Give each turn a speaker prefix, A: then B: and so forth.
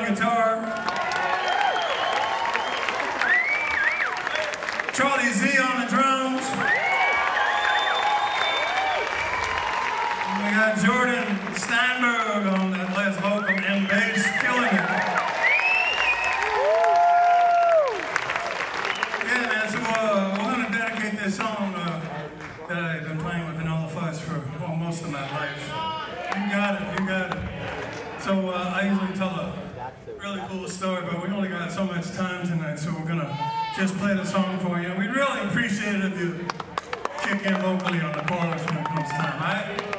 A: on guitar. Charlie Z on the drums. And we got Jordan Steinberg on that last vocal and bass, killing it. Yeah, man, so we're going to dedicate this song that I've been playing with Vanilla Fudge for most of my life. You got it, you got it. So I usually tell a really cool story, but we only got so much time tonight, so we're gonna just play the song for you. We'd really appreciate it if you kick in vocally on the chorus when it comes time, all right?